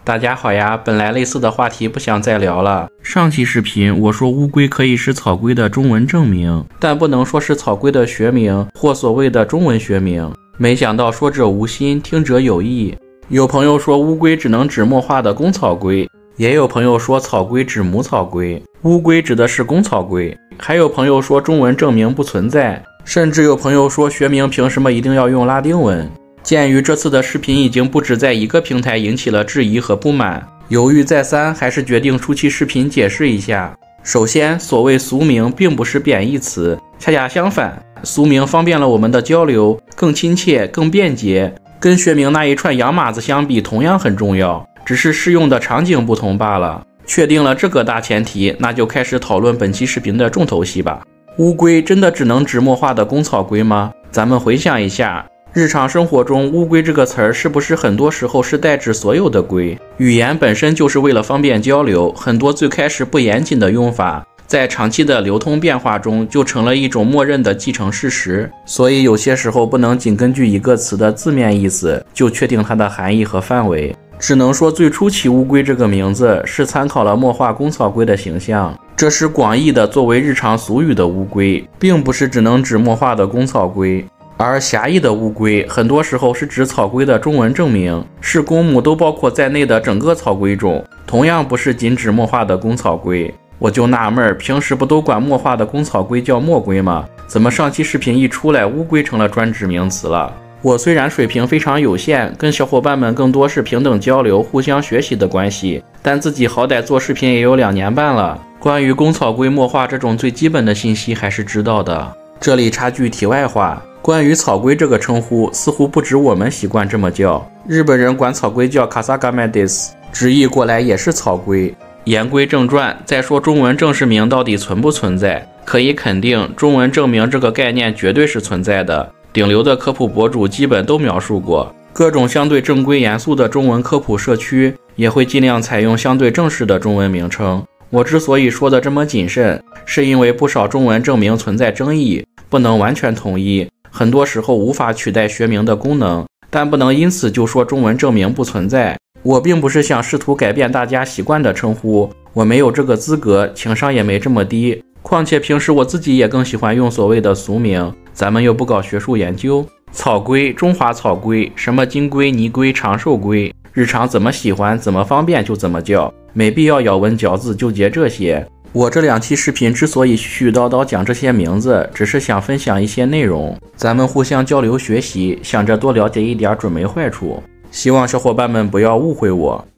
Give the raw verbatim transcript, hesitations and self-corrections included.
大家好呀，本来类似的话题不想再聊了。上期视频我说乌龟可以是草龟的中文正名，但不能说是草龟的学名或所谓的中文学名。没想到说者无心，听者有意。有朋友说乌龟只能指墨画的公草龟，也有朋友说草龟指母草龟，乌龟指的是公草龟。还有朋友说中文正名不存在，甚至有朋友说学名凭什么一定要用拉丁文。鉴于这次的视频已经不止在一个平台引起了质疑和不满，犹豫再三，还是决定出期视频解释一下。首先，所谓俗名并不是贬义词，恰恰相反，俗名方便了我们的交流，更亲切更便捷，跟学名那一串洋码子相比同样很重要，只是适用的场景不同罢了。确定了这个大前提，那就开始讨论本期视频的重头戏吧。乌龟真的只能指墨画的公草龟吗？咱们回想一下，日常生活中乌龟这个词儿是不是很多时候是代指所有的龟？语言本身就是为了方便交流，很多最开始不严谨的用法，在长期的流通变化中就成了一种默认的既成事实。所以有些时候不能仅根据一个词的字面意思就确定它的含义和范围，只能说最初起乌龟这个名字是参考了墨画公草龟的形象，这是广义的作为日常俗语的乌龟，并不是只能指墨画的公草龟。而狭义的乌龟很多时候是指草龟的中文正名，是公母都包括在内的整个草龟种，同样不是仅指墨画的公草龟。我就纳闷，平时不都管墨画的公草龟叫墨龟吗？怎么上期视频一出来，乌龟成了专指名词了？我虽然水平非常有限，跟小伙伴们更多是平等交流互相学习的关系，但自己好歹做视频也有两年半了，关于公草龟墨画这种最基本的信息还是知道的。这里插句题外话，关于草龟这个称呼，似乎不止我们习惯这么叫，日本人管草龟叫 Kasagamedes， 直译过来也是草龟。言归正传，再说中文正式名到底存不存在？可以肯定，中文正名这个概念绝对是存在的，顶流的科普博主基本都描述过，各种相对正规严肃的中文科普社区也会尽量采用相对正式的中文名称。我之所以说的这么谨慎，是因为不少中文正名存在争议，不能完全统一，很多时候无法取代学名的功能，但不能因此就说中文正名不存在。我并不是想试图改变大家习惯的称呼，我没有这个资格，情商也没这么低。况且平时我自己也更喜欢用所谓的俗名，咱们又不搞学术研究。草龟、中华草龟、什么金龟、泥龟、长寿龟，日常怎么喜欢怎么方便就怎么叫，没必要咬文嚼字纠结这些。我这两期视频之所以絮絮叨叨讲这些名字，只是想分享一些内容，咱们互相交流学习，想着多了解一点准没坏处。希望小伙伴们不要误会我。